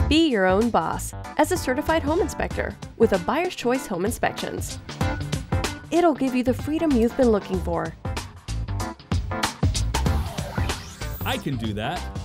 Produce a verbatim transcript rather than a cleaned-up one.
Be your own boss as a certified home inspector with a Buyer's Choice Home Inspections. It'll give you the freedom you've been looking for. I can do that.